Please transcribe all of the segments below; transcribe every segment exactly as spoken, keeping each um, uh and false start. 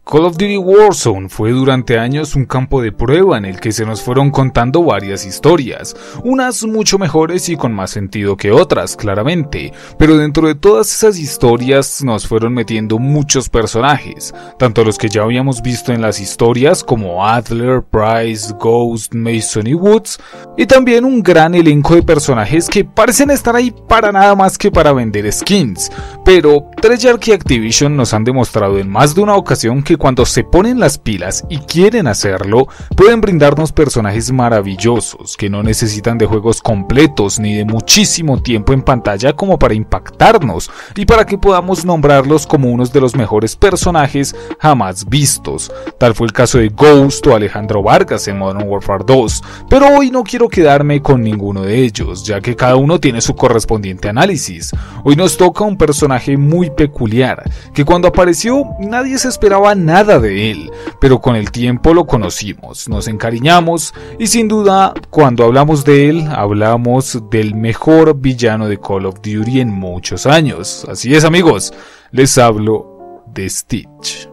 Call of Duty Warzone fue durante años un campo de prueba en el que se nos fueron contando varias historias, unas mucho mejores y con más sentido que otras, claramente, pero dentro de todas esas historias nos fueron metiendo muchos personajes, tanto los que ya habíamos visto en las historias como Adler, Price, Ghost, Mason y Woods, y también un gran elenco de personajes que parecen estar ahí para nada más que para vender skins, pero Treyarch y Activision nos han demostrado en más de una ocasión que cuando se ponen las pilas y quieren hacerlo, pueden brindarnos personajes maravillosos que no necesitan de juegos completos ni de muchísimo tiempo en pantalla como para impactarnos y para que podamos nombrarlos como unos de los mejores personajes jamás vistos. Tal fue el caso de Ghost o Alejandro Vargas en Modern Warfare dos, pero hoy no quiero quedarme con ninguno de ellos, ya que cada uno tiene su correspondiente análisis. Hoy nos toca un personaje muy peculiar, que cuando apareció nadie se esperaba nada de él, pero con el tiempo lo conocimos, nos encariñamos y sin duda cuando hablamos de él hablamos del mejor villano de Call of Duty en muchos años. Así es, amigos, les hablo de Stitch.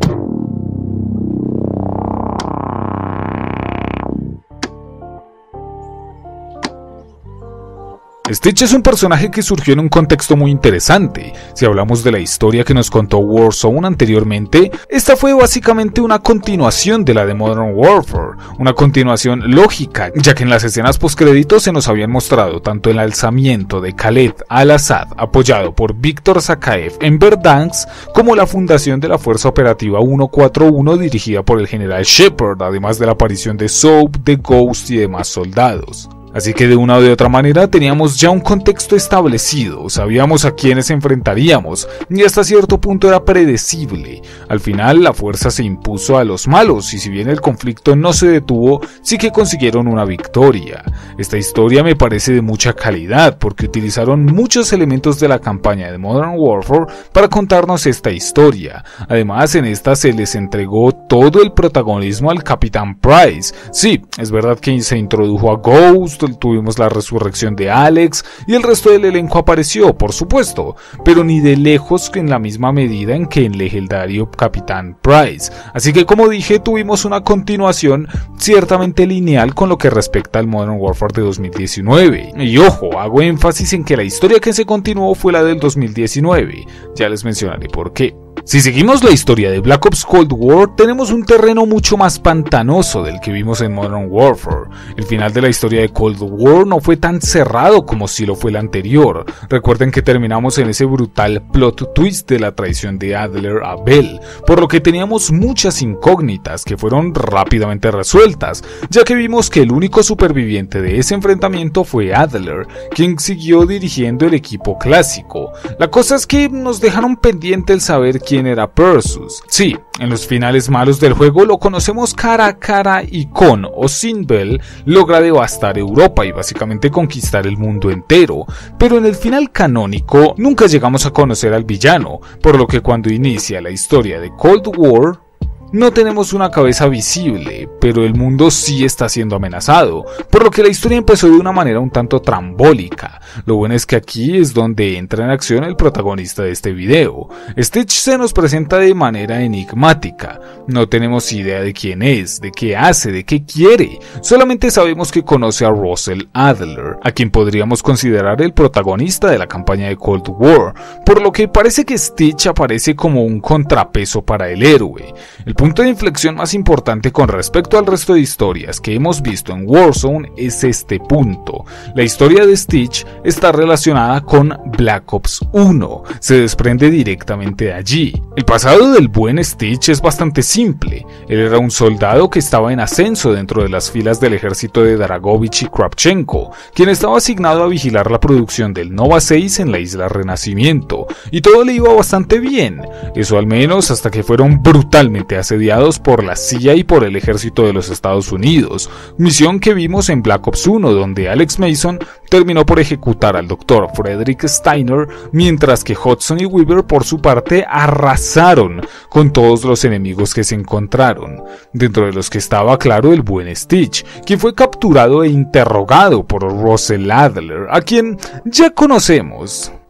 Stitch es un personaje que surgió en un contexto muy interesante. Si hablamos de la historia que nos contó Warzone anteriormente, esta fue básicamente una continuación de la de Modern Warfare, una continuación lógica, ya que en las escenas postcréditos se nos habían mostrado tanto el alzamiento de Khaled al-Assad apoyado por Viktor Zakaev en Verdansk, como la fundación de la Fuerza Operativa ciento cuarenta y uno dirigida por el general Shepard, además de la aparición de Soap, de Ghost y demás soldados. Así que de una o de otra manera teníamos ya un contexto establecido, sabíamos a quiénes enfrentaríamos y hasta cierto punto era predecible. Al final la fuerza se impuso a los malos y si bien el conflicto no se detuvo, sí que consiguieron una victoria. Esta historia me parece de mucha calidad porque utilizaron muchos elementos de la campaña de Modern Warfare para contarnos esta historia. Además en esta se les entregó todo el protagonismo al Capitán Price. Sí, es verdad que se introdujo a Ghost, tuvimos la resurrección de Alex y el resto del elenco apareció, por supuesto, pero ni de lejos en la misma medida en que el legendario Capitán Price. Así que como dije, tuvimos una continuación ciertamente lineal con lo que respecta al Modern Warfare de dos mil diecinueve. Y ojo, hago énfasis en que la historia que se continuó fue la del dos mil diecinueve, ya les mencionaré por qué. Si seguimos la historia de Black Ops Cold War, tenemos un terreno mucho más pantanoso del que vimos en Modern Warfare. El final de la historia de Cold War no fue tan cerrado como si lo fue el anterior. Recuerden que terminamos en ese brutal plot twist de la traición de Adler a Bell, por lo que teníamos muchas incógnitas que fueron rápidamente resueltas, ya que vimos que el único superviviente de ese enfrentamiento fue Adler, quien siguió dirigiendo el equipo clásico. La cosa es que nos dejaron pendiente el saber quién era Persus. Sí, en los finales malos del juego lo conocemos cara a cara y con o sin Bell logra devastar Europa y básicamente conquistar el mundo entero, pero en el final canónico nunca llegamos a conocer al villano, por lo que cuando inicia la historia de Cold War no tenemos una cabeza visible, pero el mundo sí está siendo amenazado, por lo que la historia empezó de una manera un tanto trambólica. Lo bueno es que aquí es donde entra en acción el protagonista de este video. Stitch se nos presenta de manera enigmática, no tenemos idea de quién es, de qué hace, de qué quiere, solamente sabemos que conoce a Russell Adler, a quien podríamos considerar el protagonista de la campaña de Cold War, por lo que parece que Stitch aparece como un contrapeso para el héroe. El El punto de inflexión más importante con respecto al resto de historias que hemos visto en Warzone es este punto. La historia de Stitch está relacionada con Black Ops uno, se desprende directamente de allí. El pasado del buen Stitch es bastante simple. Él era un soldado que estaba en ascenso dentro de las filas del ejército de Dragovich y Kravchenko, quien estaba asignado a vigilar la producción del Nova seis en la isla Renacimiento, y todo le iba bastante bien, eso al menos hasta que fueron brutalmente asesinados asediados por la C I A y por el ejército de los Estados Unidos, misión que vimos en Black Ops uno, donde Alex Mason terminó por ejecutar al doctor Frederick Steiner, mientras que Hudson y Weaver por su parte arrasaron con todos los enemigos que se encontraron, dentro de los que estaba claro el buen Stitch, quien fue capturado e interrogado por Russell Adler, a quien ya conocemos.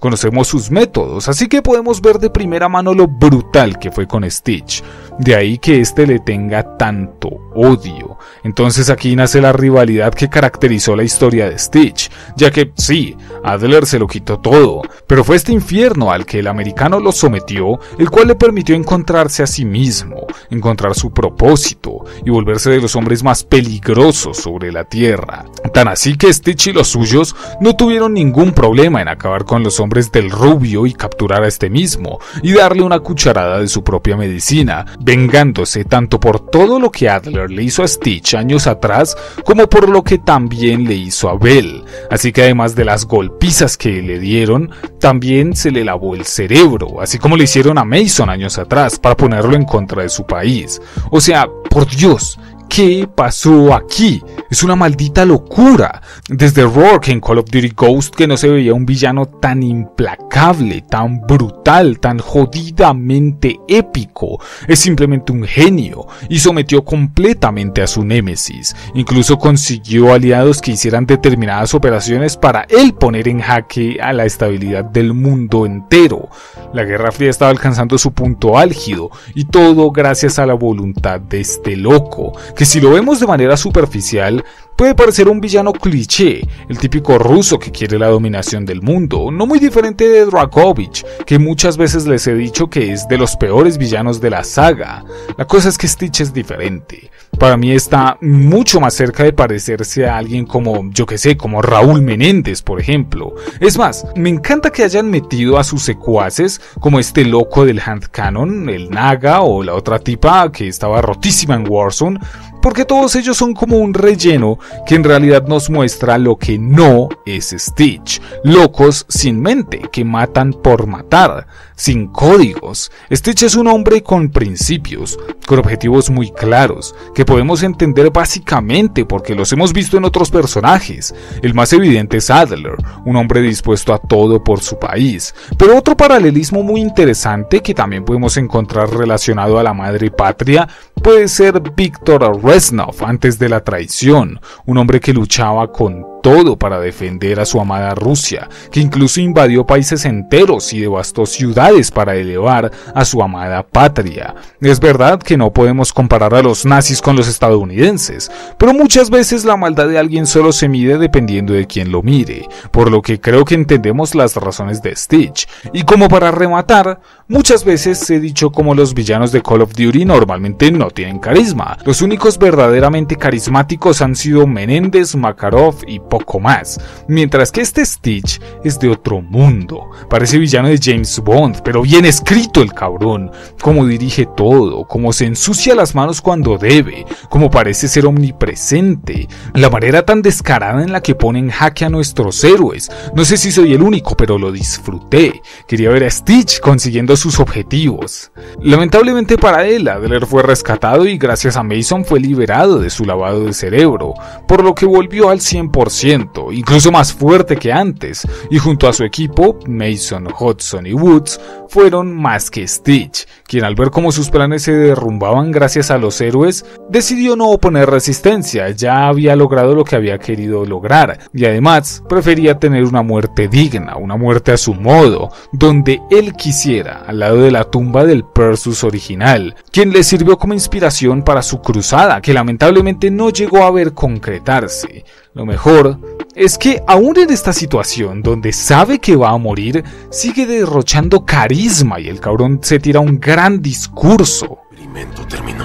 conocemos sus métodos, así que podemos ver de primera mano lo brutal que fue con Stitch. De ahí que este le tenga tanto odio. Entonces aquí nace la rivalidad que caracterizó la historia de Stitch, ya que sí, Adler se lo quitó todo, pero fue este infierno al que el americano lo sometió, el cual le permitió encontrarse a sí mismo, encontrar su propósito y volverse de los hombres más peligrosos sobre la tierra. Tan así que Stitch y los suyos no tuvieron ningún problema en acabar con los hombres del Rubio y capturar a este mismo, y darle una cucharada de su propia medicina, vengándose tanto por todo lo que Adler le hizo a Stitch años atrás, como por lo que también le hizo a Bell. Así que además de las golpizas que le dieron, también se le lavó el cerebro, así como le hicieron a Mason años atrás, para ponerlo en contra de su país. O sea, por Dios, ¿qué pasó aquí? Es una maldita locura. Desde Rourke en Call of Duty Ghost, que no se veía un villano tan implacable, tan brutal, tan jodidamente épico. Es simplemente un genio y sometió completamente a su némesis. Incluso consiguió aliados que hicieran determinadas operaciones para él poner en jaque a la estabilidad del mundo entero. La Guerra Fría estaba alcanzando su punto álgido y todo gracias a la voluntad de este loco, que si lo vemos de manera superficial puede parecer un villano cliché, el típico ruso que quiere la dominación del mundo, no muy diferente de Dragovich, que muchas veces les he dicho que es de los peores villanos de la saga. La cosa es que Stitch es diferente. Para mí está mucho más cerca de parecerse a alguien como, yo que sé, como Raúl Menéndez, por ejemplo. Es más, me encanta que hayan metido a sus secuaces, como este loco del hand cannon, el Naga o la otra tipa que estaba rotísima en Warzone, porque todos ellos son como un relleno que en realidad nos muestra lo que no es Stitch. Locos sin mente, que matan por matar, sin códigos. Stitch es un hombre con principios, con objetivos muy claros, que podemos entender básicamente porque los hemos visto en otros personajes. El más evidente es Adler, un hombre dispuesto a todo por su país. Pero otro paralelismo muy interesante que también podemos encontrar relacionado a la madre patria puede ser Viktor Reznov antes de la traición, un hombre que luchaba con todo para defender a su amada Rusia, que incluso invadió países enteros y devastó ciudades para elevar a su amada patria. Es verdad que no podemos comparar a los nazis con los estadounidenses, pero muchas veces la maldad de alguien solo se mide dependiendo de quién lo mire, por lo que creo que entendemos las razones de Stitch. Y como para rematar, muchas veces he dicho como los villanos de Call of Duty normalmente no tienen carisma. Los únicos verdaderamente carismáticos han sido Menéndez, Makarov y poco más, mientras que este Stitch es de otro mundo. Parece villano de James Bond, pero bien escrito el cabrón, como dirige todo, como se ensucia las manos cuando debe, como parece ser omnipresente, la manera tan descarada en la que pone en jaque a nuestros héroes. No sé si soy el único, pero lo disfruté. Quería ver a Stitch consiguiendo sus objetivos. Lamentablemente para él, Adler fue rescatado y gracias a Mason fue liberado de su lavado de cerebro, por lo que volvió al cien por ciento, incluso más fuerte que antes, y junto a su equipo, Mason, Hudson y Woods, fueron más que Stitch, quien al ver cómo sus planes se derrumbaban gracias a los héroes, decidió no oponer resistencia. Ya había logrado lo que había querido lograr, y además prefería tener una muerte digna, una muerte a su modo, donde él quisiera, al lado de la tumba del Perseus original, quien le sirvió como inspiración para su cruzada, que lamentablemente no llegó a ver concretarse. Lo mejor es que aún en esta situación donde sabe que va a morir, sigue derrochando carisma y el cabrón se tira un gran discurso. El experimento terminó.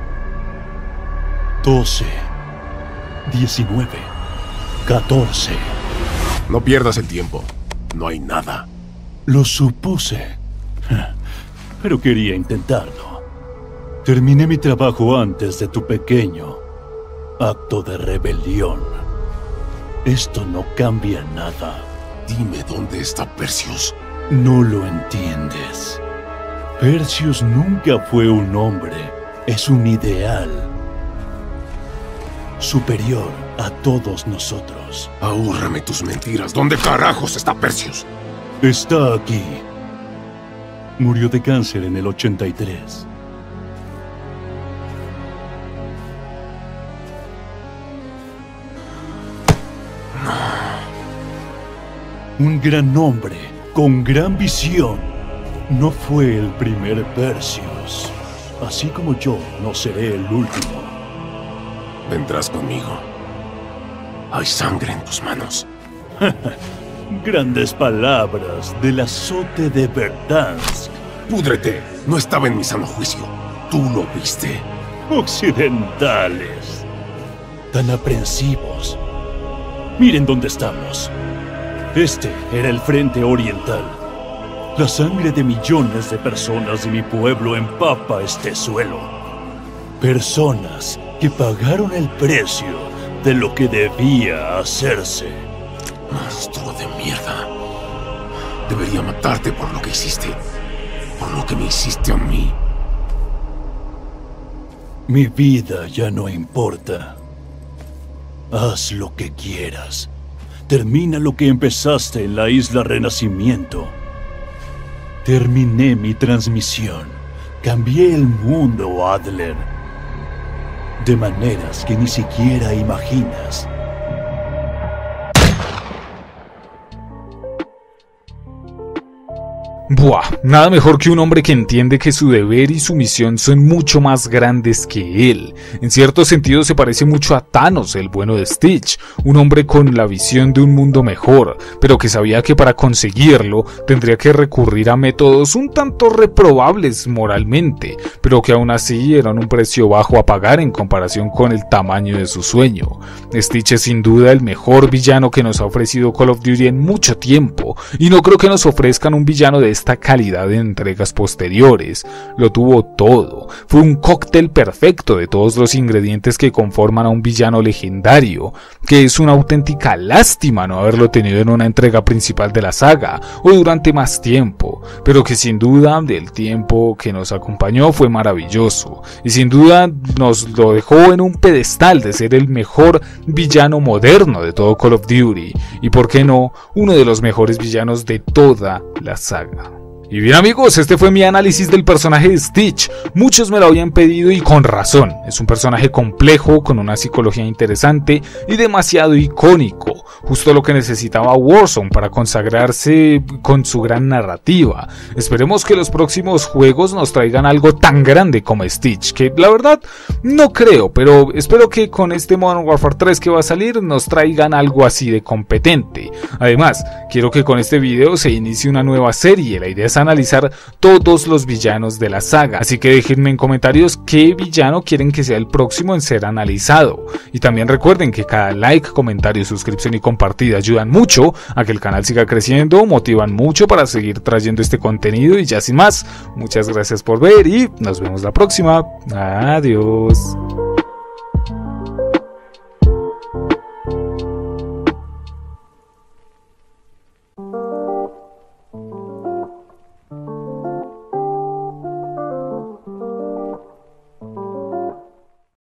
doce, diecinueve, catorce. No pierdas el tiempo. No hay nada. Lo supuse, pero quería intentarlo. Terminé mi trabajo antes de tu pequeño acto de rebelión. Esto no cambia nada. Dime dónde está Perseus. No lo entiendes. Perseus nunca fue un hombre. Es un ideal superior a todos nosotros. Ahórrame tus mentiras. ¿Dónde carajos está Perseus? Está aquí. Murió de cáncer en el ochenta y tres. Un gran hombre con gran visión. No fue el primer Perseus. Así como yo no seré el último. Vendrás conmigo. Hay sangre en tus manos. Grandes palabras del azote de Verdansk. ¡Púdrete! No estaba en mi sano juicio. Tú lo viste. Occidentales. Tan aprensivos. Miren dónde estamos. Este era el frente oriental. La sangre de millones de personas de mi pueblo empapa este suelo. Personas que pagaron el precio de lo que debía hacerse. Monstruo de mierda. Debería matarte por lo que hiciste. Por lo que me hiciste a mí. Mi vida ya no importa. Haz lo que quieras. Termina lo que empezaste en la Isla Renacimiento. Terminé mi transmisión. Cambié el mundo, Adler. De maneras que ni siquiera imaginas. Buah, nada mejor que un hombre que entiende que su deber y su misión son mucho más grandes que él. En cierto sentido se parece mucho a Thanos, el bueno de Stitch, un hombre con la visión de un mundo mejor, pero que sabía que para conseguirlo tendría que recurrir a métodos un tanto reprobables moralmente, pero que aún así eran un precio bajo a pagar en comparación con el tamaño de su sueño. Stitch es sin duda el mejor villano que nos ha ofrecido Call of Duty en mucho tiempo, y no creo que nos ofrezcan un villano de esta calidad en entregas posteriores. Lo tuvo todo, fue un cóctel perfecto de todos los ingredientes que conforman a un villano legendario, que es una auténtica lástima no haberlo tenido en una entrega principal de la saga, o durante más tiempo, pero que sin duda el tiempo que nos acompañó fue maravilloso, y sin duda nos lo dejó en un pedestal de ser el mejor villano moderno de todo Call of Duty, y por qué no, uno de los mejores villanos de toda la saga. Y bien amigos, este fue mi análisis del personaje de Stitch. Muchos me lo habían pedido y con razón. Es un personaje complejo, con una psicología interesante y demasiado icónico. Justo lo que necesitaba Warzone para consagrarse con su gran narrativa. Esperemos que los próximos juegos nos traigan algo tan grande como Stitch, que la verdad no creo, pero espero que con este Modern Warfare tres que va a salir nos traigan algo así de competente. Además, quiero que con este video se inicie una nueva serie. La idea es analizar todos los villanos de la saga, así que déjenme en comentarios qué villano quieren que sea el próximo en ser analizado, y también recuerden que cada like, comentario, suscripción y compartida ayudan mucho a que el canal siga creciendo, motivan mucho para seguir trayendo este contenido. Y ya sin más, muchas gracias por ver y nos vemos la próxima. Adiós.